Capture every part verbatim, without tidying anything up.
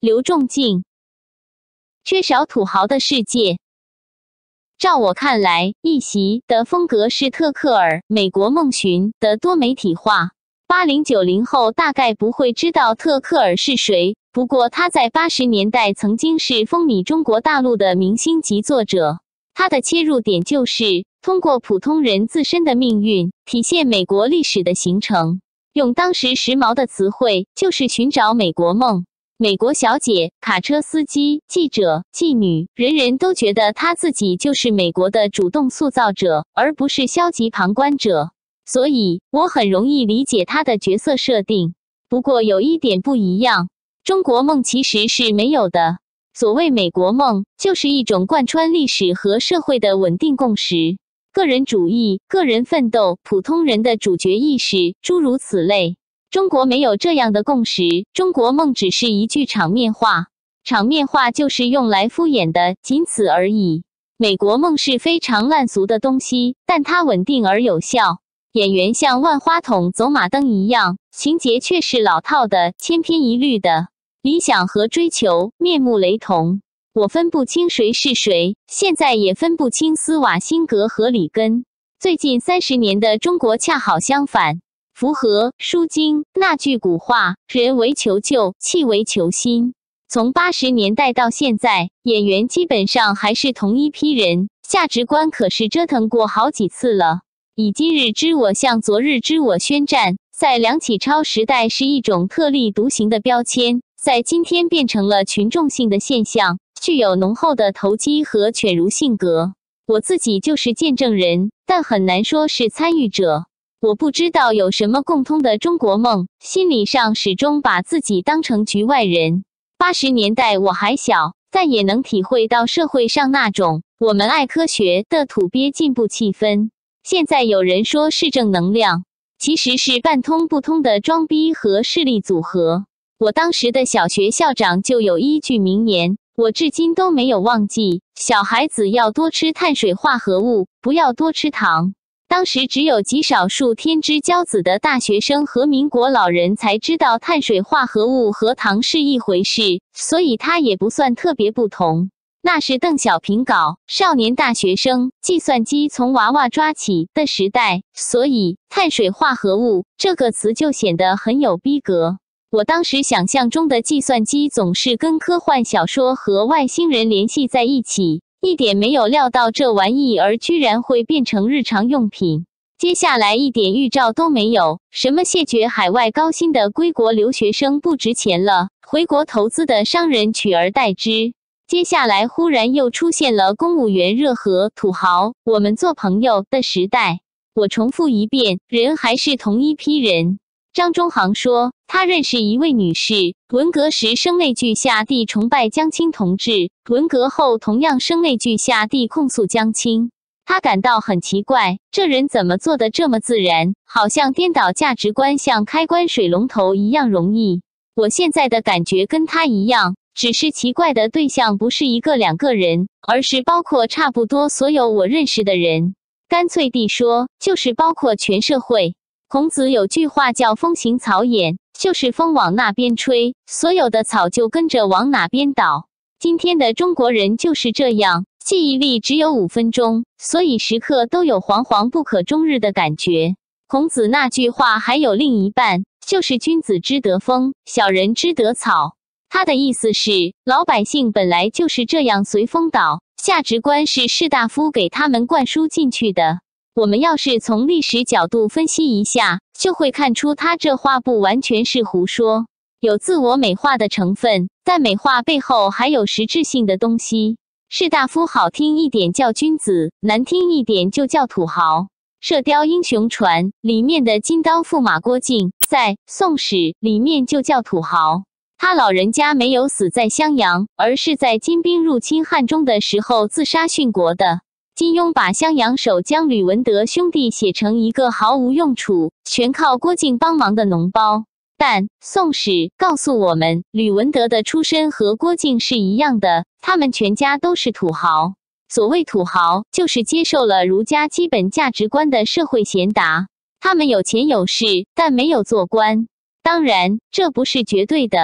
刘仲敬。缺少土豪的世界。照我看来，一席的风格是特克尔、美国梦寻的多媒体化。八零九零后大概不会知道特克尔是谁，不过他在八十年代曾经是风靡中国大陆的明星级作者。他的切入点就是通过普通人自身的命运，体现美国历史的形成。用当时时髦的词汇，就是寻找美国梦。美国小姐、卡车司机、记者、妓女，人人都觉得他自己就是美国的主动塑造者，而不是消极旁观者。所以，我很容易理解他的角色设定。不过有一点不一样，中国梦其实是没有的。所谓美国梦，就是一种贯穿历史和社会的稳定共识。个人主义、个人奋斗、普通人的主角意识，诸如此类。中国没有这样的共识，中国梦只是一句场面话。场面话就是用来敷衍的，仅此而已。美国梦是非常烂俗的东西，但它稳定而有效。演员像万花筒走马灯一样，情节却是老套的、千篇一律的。理想和追求面目雷同。我分不清谁是谁，现在也分不清斯瓦辛格和里根。最近三十年的中国恰好相反。符合书经那句古话，人为求救，气为求新。从八十年代到现在，演员基本上还是同一批人，价值观可是折腾过好几次了。以今日之我向昨日之我宣战，在梁启超时代是一种特立独行的标签，在今天变成了群众性的现象，具有浓厚的投机和犬儒性格。我自己就是见证人，但很难说是参与者。我不知道有什么共通的中国梦，心理上始终把自己当成局外人。八十年代我还小，但也能体会到社会上那种我们爱科学的土鳖进步气氛。现在有人说是正能量，其实是半通不通的装逼和势力组合。我当时的小学校长就有一句名言，我至今都没有忘记，小孩子要多吃碳水化合物，不要多吃糖。当时只有极少数天之骄子的大学生和民国老人才知道碳水化合物和糖是一回事，所以它也不算特别不同。那是邓小平搞少年大学生计算机从娃娃抓起的时代，所以碳水化合物这个词就显得很有逼格。我当时想象中的计算机总是跟科幻小说和外星人联系在一起，一点没有料到这玩意儿居然会变成日常用品。接下来一点预兆都没有，什么谢绝海外高薪的归国留学生不值钱了，回国投资的商人取而代之。接下来忽然又出现了公务员热河土豪我们做朋友的时代。我重复一遍，人还是同一批人。张忠航说，他认识一位女士，文革时声泪俱下地崇拜江青同志，文革后同样声泪俱下地控诉江青。他感到很奇怪，这人怎么做得这么自然，好像颠倒价值观像开关水龙头一样容易。我现在的感觉跟他一样，只是奇怪的对象不是一个两个人，而是包括差不多所有我认识的人。干脆地说，就是包括全社会。孔子有句话叫风行草偃，就是风往那边吹，所有的草就跟着往哪边倒。今天的中国人就是这样，记忆力只有五分钟，所以时刻都有惶惶不可终日的感觉。孔子那句话还有另一半，就是君子之得风，小人之得草。他的意思是，老百姓本来就是这样随风倒，价值观是士大夫给他们灌输进去的。我们要是从历史角度分析一下，就会看出他这话不完全是胡说，有自我美化的成分，但美化背后还有实质性的东西。士大夫好听一点叫君子，难听一点就叫土豪。射雕英雄传里面的金刀驸马郭靖，在宋史里面就叫土豪。他老人家没有死在襄阳，而是在金兵入侵汉中的时候自杀殉国的。金庸把襄阳守将吕文德兄弟写成一个毫无用处，全靠郭靖帮忙的脓包。但宋史告诉我们，吕文德的出身和郭靖是一样的，他们全家都是土豪。所谓土豪，就是接受了儒家基本价值观的社会贤达。他们有钱有势，但没有做官。当然，这不是绝对的。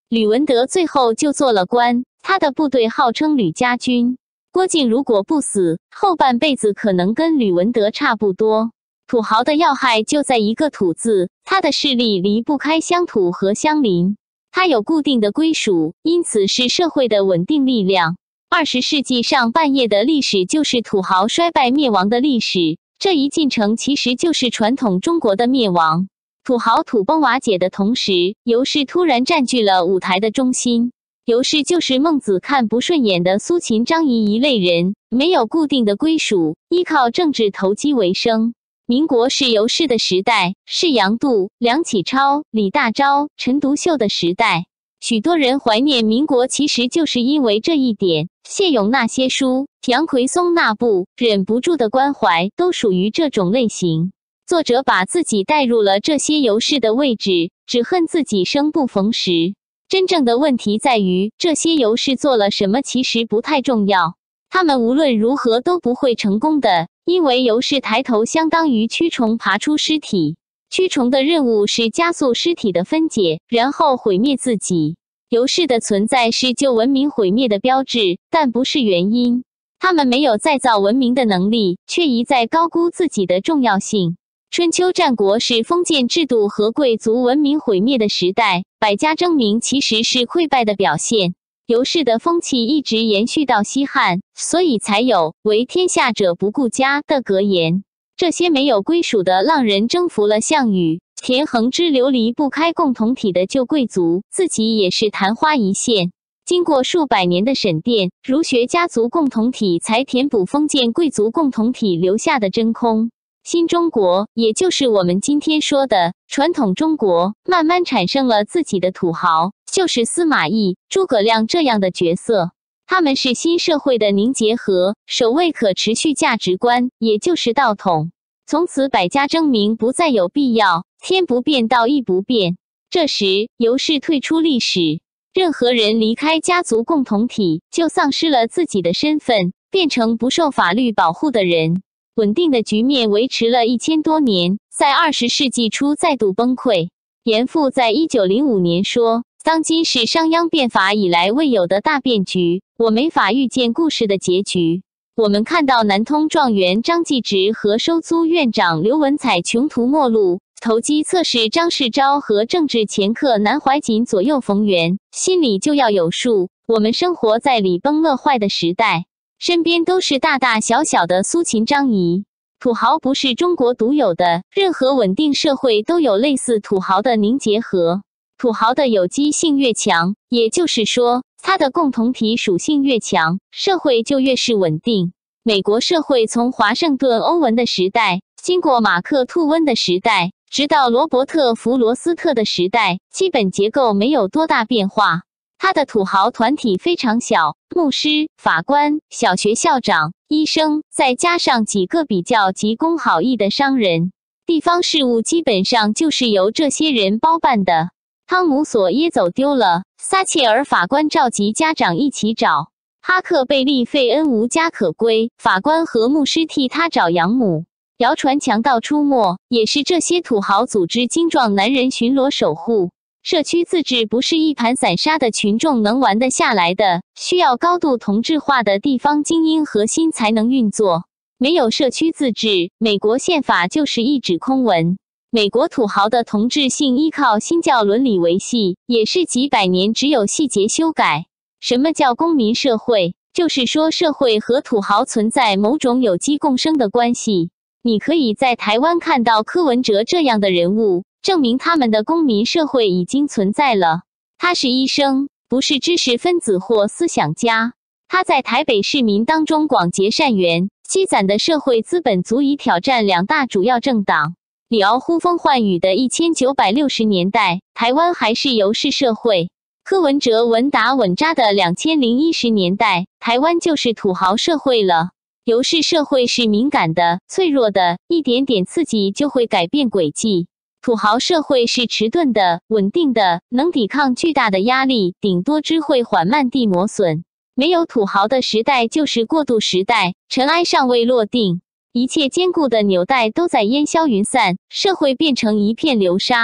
吕文德最后就做了官，他的部队号称吕家军。郭靖如果不死，后半辈子可能跟吕文德差不多。土豪的要害就在一个土字，他的势力离不开乡土和乡邻，他有固定的归属，因此是社会的稳定力量。二十世纪上半叶的历史就是土豪衰败灭亡的历史，这一进程其实就是传统中国的灭亡。土豪土崩瓦解的同时，尤氏突然占据了舞台的中心。尤氏就是孟子看不顺眼的苏秦张仪一类人，没有固定的归属，依靠政治投机为生。民国是尤氏的时代，是杨度、梁启超、李大钊、陈独秀的时代。许多人怀念民国，其实就是因为这一点。谢勇那些书，杨奎松那部忍不住的关怀，都属于这种类型。作者把自己带入了这些尤氏的位置，只恨自己生不逢时。真正的问题在于，这些尤氏做了什么其实不太重要，他们无论如何都不会成功的，因为尤氏抬头相当于蛆虫爬出尸体，蛆虫的任务是加速尸体的分解，然后毁灭自己。尤氏的存在是旧文明毁灭的标志，但不是原因。他们没有再造文明的能力，却一再高估自己的重要性。春秋战国是封建制度和贵族文明毁灭的时代，百家争鸣其实是溃败的表现。尤氏的风气一直延续到西汉，所以才有为天下者不顾家的格言。这些没有归属的浪人征服了项羽、田横之流离不开共同体的旧贵族，自己也是昙花一现。经过数百年的沈淀，儒学家族共同体才填补封建贵族共同体留下的真空。新中国，也就是我们今天说的传统中国，慢慢产生了自己的土豪，就是司马懿、诸葛亮这样的角色。他们是新社会的凝结核，守卫可持续价值观，也就是道统。从此百家争鸣不再有必要，天不变道义不变。这时，尤氏退出历史。任何人离开家族共同体，就丧失了自己的身份，变成不受法律保护的人。稳定的局面维持了一千多年，在二十世纪初再度崩溃。严复在一九零五年说，当今是商鞅变法以来未有的大变局，我没法预见故事的结局。我们看到南通状元张继直和收租院长刘文彩穷途末路，投机测试张世钊和政治掮客南怀瑾左右逢源，心里就要有数。我们生活在礼崩乐坏的时代，身边都是大大小小的苏秦张仪。土豪不是中国独有的，任何稳定社会都有类似土豪的凝结核。土豪的有机性越强，也就是说，它的共同体属性越强，社会就越是稳定。美国社会从华盛顿欧文的时代，经过马克吐温的时代，直到罗伯特弗罗斯特的时代，基本结构没有多大变化。他的土豪团体非常小，牧师、法官、小学校长、医生，再加上几个比较急公好义的商人。地方事务基本上就是由这些人包办的。汤姆索耶走丢了，撒切尔法官召集家长一起找。哈克贝利费恩无家可归，法官和牧师替他找养母。谣传强盗出没，也是这些土豪组织精壮男人巡逻守护。社区自治不是一盘散沙的群众能玩得下来的，需要高度同质化的地方精英核心才能运作。没有社区自治，美国宪法就是一纸空文。美国土豪的同质性依靠新教伦理维系，也是几百年只有细节修改。什么叫公民社会？就是说社会和土豪存在某种有机共生的关系。你可以在台湾看到柯文哲这样的人物，证明他们的公民社会已经存在了。他是医生，不是知识分子或思想家。他在台北市民当中广结善缘，积攒的社会资本足以挑战两大主要政党。李敖呼风唤雨的一千九百六十年代，台湾还是游氏社会。柯文哲稳打稳扎的两千零一十年代，台湾就是土豪社会了。游氏社会是敏感的、脆弱的，一点点刺激就会改变轨迹。土豪社会是迟钝的、稳定的，能抵抗巨大的压力，顶多只会缓慢地磨损。没有土豪的时代就是过渡时代，尘埃尚未落定，一切坚固的纽带都在烟消云散，社会变成一片流沙。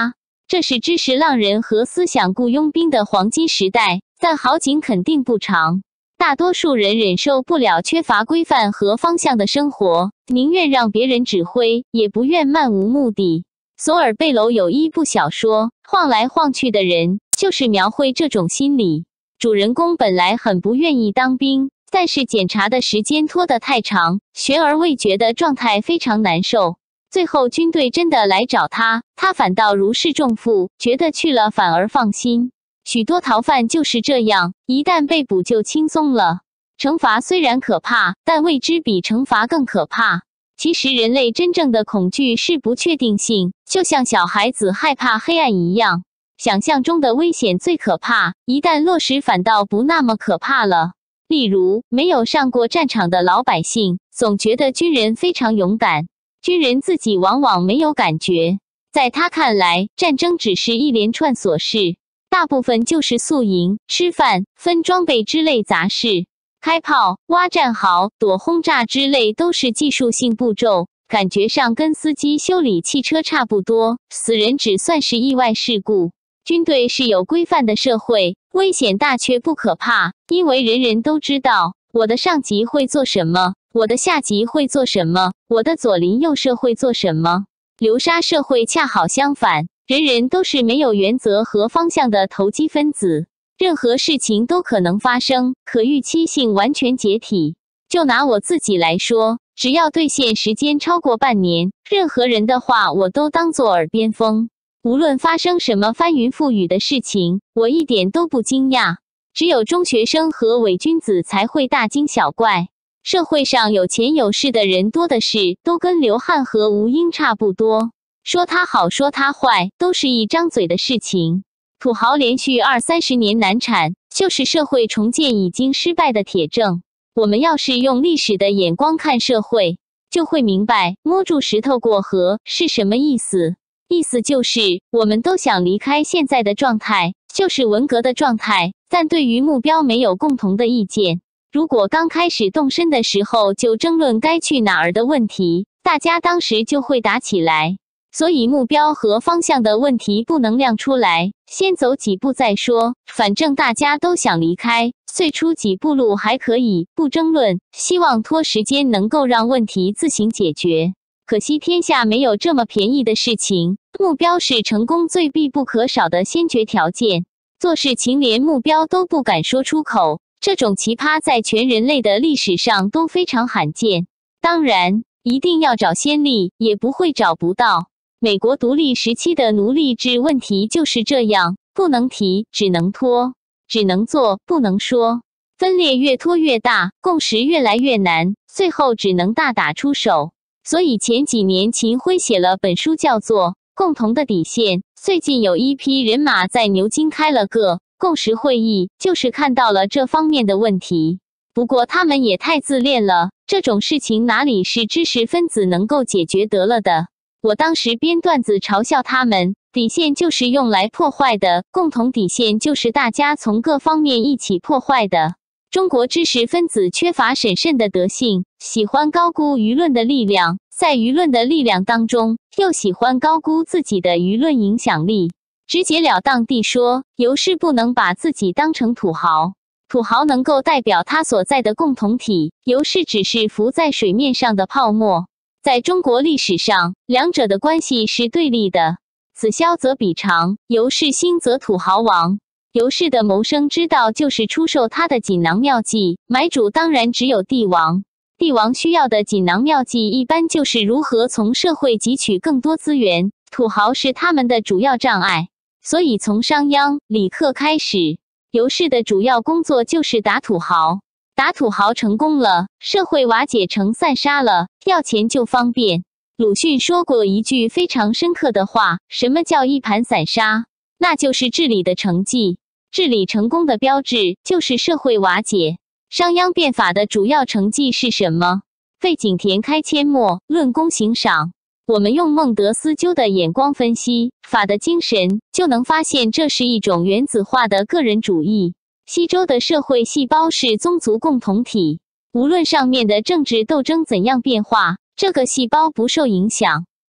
这是知识浪人和思想雇佣兵的黄金时代，但好景肯定不长。大多数人忍受不了缺乏规范和方向的生活，宁愿让别人指挥，也不愿漫无目的。索尔贝楼有一部小说，晃来晃去的人，就是描绘这种心理。主人公本来很不愿意当兵，但是检查的时间拖得太长，悬而未决的状态非常难受。最后军队真的来找他，他反倒如释重负，觉得去了反而放心。许多逃犯就是这样，一旦被捕就轻松了。惩罚虽然可怕，但未知比惩罚更可怕。其实人类真正的恐惧是不确定性，就像小孩子害怕黑暗一样。想象中的危险最可怕，一旦落实反倒不那么可怕了。例如，没有上过战场的老百姓，总觉得军人非常勇敢，军人自己往往没有感觉。在他看来，战争只是一连串琐事，大部分就是宿营、吃饭、分装备之类杂事。开炮、挖战壕、躲轰炸之类都是技术性步骤，感觉上跟司机修理汽车差不多，死人只算是意外事故。军队是有规范的社会，危险大却不可怕，因为人人都知道我的上级会做什么，我的下级会做什么，我的左邻右舍会做什么。流沙社会恰好相反，人人都是没有原则和方向的投机分子，任何事情都可能发生，可预期性完全解体。就拿我自己来说，只要兑现时间超过半年，任何人的话我都当作耳边风。无论发生什么翻云覆雨的事情，我一点都不惊讶。只有中学生和伪君子才会大惊小怪。社会上有钱有势的人多的是，都跟刘汉和吴英差不多，说他好说他坏，都是一张嘴的事情。土豪连续二三十年难产，就是社会重建已经失败的铁证。我们要是用历史的眼光看社会，就会明白摸住石头过河是什么意思。意思就是我们都想离开现在的状态，就是文革的状态，但对于目标没有共同的意见。如果刚开始动身的时候就争论该去哪儿的问题，大家当时就会打起来。所以目标和方向的问题不能亮出来，先走几步再说，反正大家都想离开，最初几步路还可以，不争论，希望拖时间能够让问题自行解决。可惜天下没有这么便宜的事情，目标是成功最必不可少的先决条件。做事情连目标都不敢说出口，这种奇葩在全人类的历史上都非常罕见。当然，一定要找先例，也不会找不到。美国独立时期的奴隶制问题就是这样，不能提，只能拖，只能做，不能说。分裂越拖越大，共识越来越难，最后只能大打出手。所以前几年秦晖写了本书叫做《共同的底线》，最近有一批人马在牛津开了个共识会议，就是看到了这方面的问题。不过他们也太自恋了，这种事情哪里是知识分子能够解决得了的。我当时编段子嘲笑他们，底线就是用来破坏的，共同底线就是大家从各方面一起破坏的。中国知识分子缺乏审慎的德性，喜欢高估舆论的力量，在舆论的力量当中，又喜欢高估自己的舆论影响力。直截了当地说，尤氏不能把自己当成土豪，土豪能够代表他所在的共同体，尤氏只是浮在水面上的泡沫。在中国历史上，两者的关系是对立的，此消则彼长，尤氏兴则土豪亡。尤氏的谋生之道就是出售他的锦囊妙计，买主当然只有帝王。帝王需要的锦囊妙计一般就是如何从社会汲取更多资源，土豪是他们的主要障碍。所以从商鞅、李克开始，尤氏的主要工作就是打土豪。打土豪成功了，社会瓦解成散沙了，要钱就方便。鲁迅说过一句非常深刻的话，什么叫一盘散沙？那就是治理的成绩。治理成功的标志就是社会瓦解。商鞅变法的主要成绩是什么？废井田开阡陌，论功行赏。我们用孟德斯鸠的眼光分析法的精神，就能发现这是一种原子化的个人主义。西周的社会细胞是宗族共同体，无论上面的政治斗争怎样变化，这个细胞不受影响。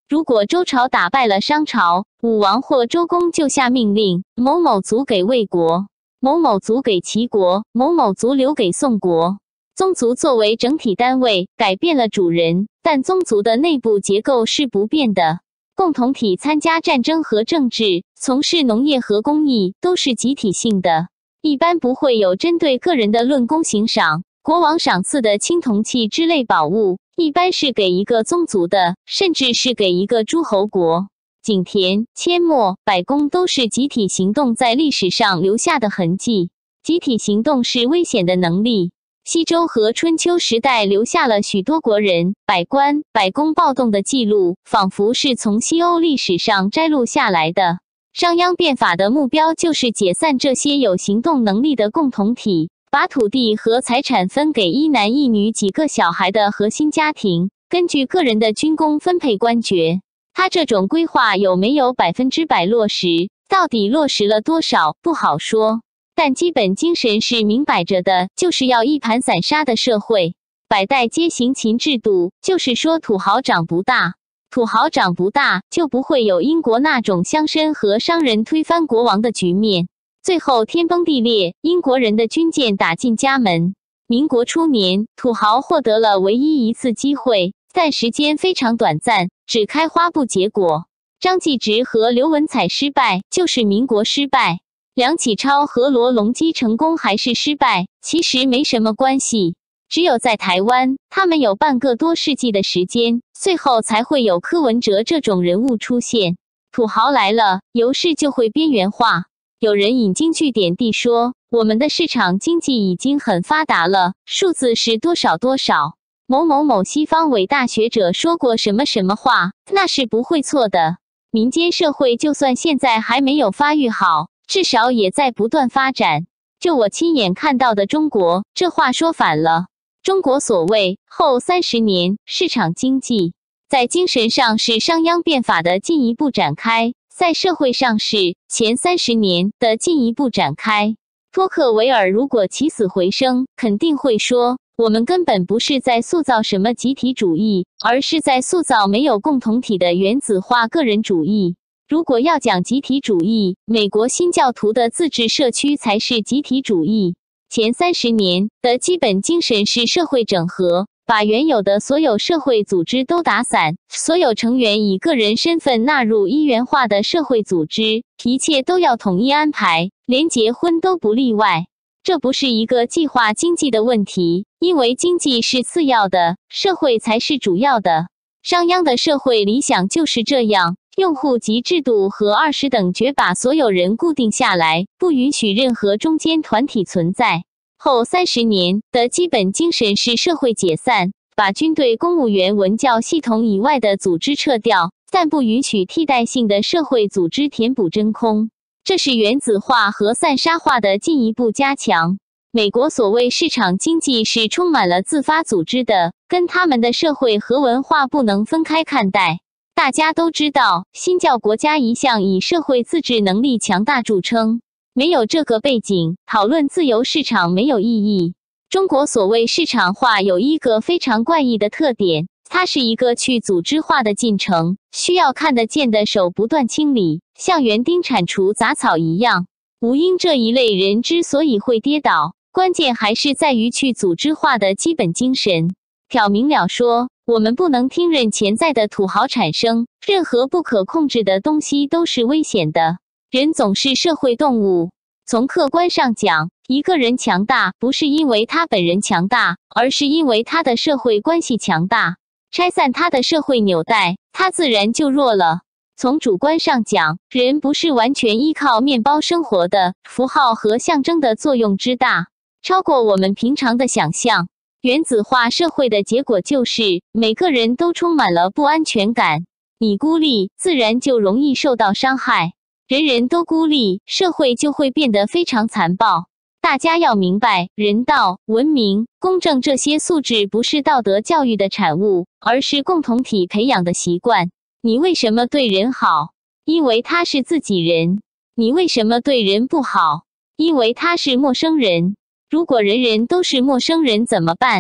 如果周朝打败了商朝，武王或周公就下命令，某某族给魏国，某某族给齐国，某某族留给宋国。宗族作为整体单位，改变了主人，但宗族的内部结构是不变的。共同体参加战争和政治，从事农业和工艺都是集体性的，一般不会有针对个人的论功行赏。国王赏赐的青铜器之类宝物，一般是给一个宗族的，甚至是给一个诸侯国。井田、阡陌、百工都是集体行动在历史上留下的痕迹。集体行动是危险的能力。西周和春秋时代留下了许多国人、百官、百工暴动的记录，仿佛是从西欧历史上摘录下来的。商鞅变法的目标就是解散这些有行动能力的共同体，把土地和财产分给一男一女几个小孩的核心家庭，根据个人的军功分配官爵。他这种规划有没有百分之百落实，到底落实了多少，不好说。但基本精神是明摆着的，就是要一盘散沙的社会。百代皆行秦制度，就是说土豪长不大，土豪长不大，就不会有英国那种乡绅和商人推翻国王的局面。最后天崩地裂，英国人的军舰打进家门。民国初年，土豪获得了唯一一次机会，但时间非常短暂，只开花不结果。张继直和刘文彩失败，就是民国失败。梁启超和罗隆基成功还是失败，其实没什么关系。只有在台湾，他们有半个多世纪的时间，最后才会有柯文哲这种人物出现。土豪来了，游市就会边缘化。有人引经据典地说，我们的市场经济已经很发达了，数字是多少多少。某某某西方伟大学者说过什么什么话，那是不会错的。民间社会就算现在还没有发育好，至少也在不断发展。就我亲眼看到的中国，这话说反了。中国所谓后三十年市场经济，在精神上是商鞅变法的进一步展开，在社会上是前三十年的进一步展开。托克维尔如果起死回生，肯定会说，我们根本不是在塑造什么集体主义，而是在塑造没有共同体的原子化个人主义。如果要讲集体主义，美国新教徒的自治社区才是集体主义。前三十年的基本精神是社会整合，把原有的所有社会组织都打散，所有成员以个人身份纳入一元化的社会组织，一切都要统一安排，连结婚都不例外。这不是一个计划经济的问题，因为经济是次要的，社会才是主要的。商鞅的社会理想就是这样，用户及制度和二十等爵把所有人固定下来，不允许任何中间团体存在。后三十年的基本精神是社会解散，把军队、公务员、文教系统以外的组织撤掉，但不允许替代性的社会组织填补真空。这是原子化和散沙化的进一步加强。美国所谓市场经济是充满了自发组织的，跟他们的社会和文化不能分开看待。大家都知道，新教国家一向以社会自治能力强大著称。没有这个背景，讨论自由市场没有意义。中国所谓市场化有一个非常怪异的特点，它是一个去组织化的进程，需要看得见的手不断清理，像园丁铲除杂草一样。吴英这一类人之所以会跌倒，关键还是在于去组织化的基本精神。挑明了说，我们不能听任潜在的土豪产生，任何不可控制的东西都是危险的。人总是社会动物，从客观上讲，一个人强大不是因为他本人强大，而是因为他的社会关系强大。拆散他的社会纽带，他自然就弱了。从主观上讲，人不是完全依靠面包生活的，符号和象征的作用之大，超过我们平常的想象。原子化社会的结果就是，每个人都充满了不安全感。你孤立，自然就容易受到伤害。人人都孤立，社会就会变得非常残暴。大家要明白，人道、文明、公正这些素质不是道德教育的产物，而是共同体培养的习惯。你为什么对人好？因为他是自己人。你为什么对人不好？因为他是陌生人。如果人人都是陌生人怎么办？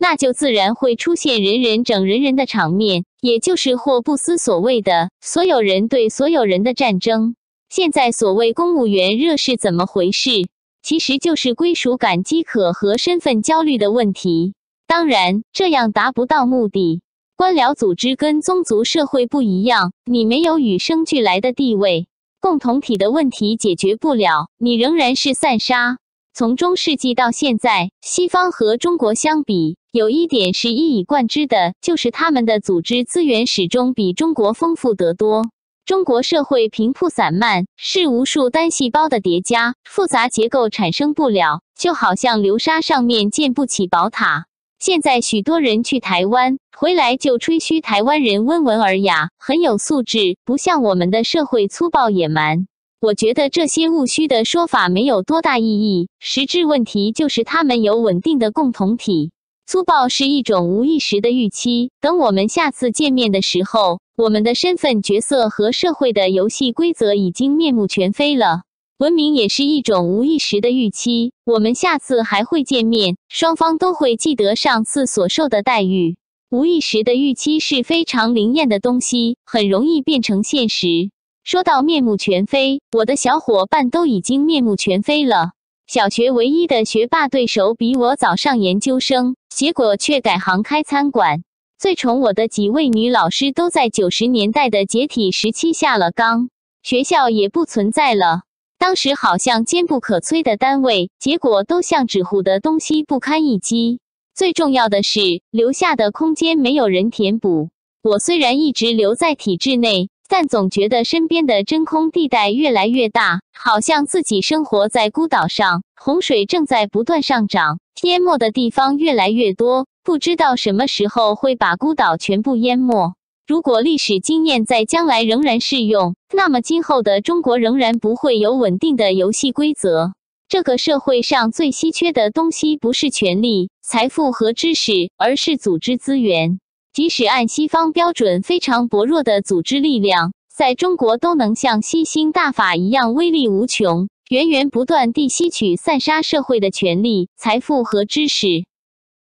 那就自然会出现人人整人人的场面，也就是霍布斯所谓的所有人对所有人的战争。现在所谓公务员热是怎么回事？其实就是归属感饥渴和身份焦虑的问题。当然，这样达不到目的。官僚组织跟宗族社会不一样，你没有与生俱来的地位，共同体的问题解决不了，你仍然是散沙。从中世纪到现在，西方和中国相比，有一点是一以贯之的，就是他们的组织资源始终比中国丰富得多。中国社会平铺散漫，是无数单细胞的叠加，复杂结构产生不了，就好像流沙上面建不起宝塔。现在许多人去台湾，回来就吹嘘台湾人温文尔雅，很有素质，不像我们的社会粗暴野蛮。我觉得这些务虚的说法没有多大意义，实质问题就是他们有稳定的共同体。粗暴是一种无意识的预期，等我们下次见面的时候，我们的身份角色和社会的游戏规则已经面目全非了。文明也是一种无意识的预期，我们下次还会见面，双方都会记得上次所受的待遇。无意识的预期是非常灵验的东西，很容易变成现实。说到面目全非，我的小伙伴都已经面目全非了。小学唯一的学霸对手比我早上研究生，结果却改行开餐馆。最宠我的几位女老师都在九十年代的解体时期下了岗，学校也不存在了。当时好像坚不可摧的单位，结果都像纸糊的东西不堪一击。最重要的是，留下的空间没有人填补。我虽然一直留在体制内，但总觉得身边的真空地带越来越大，好像自己生活在孤岛上，洪水正在不断上涨，淹没的地方越来越多，不知道什么时候会把孤岛全部淹没。如果历史经验在将来仍然适用，那么今后的中国仍然不会有稳定的游戏规则。这个社会上最稀缺的东西不是权力、财富和知识，而是组织资源。即使按西方标准非常薄弱的组织力量，在中国都能像吸星大法一样威力无穷，源源不断地吸取散沙社会的权力、财富和知识。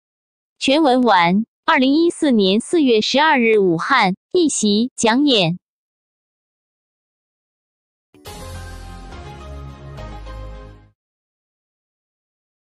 全文完。二零一四年四月十二日武汉，一席讲演。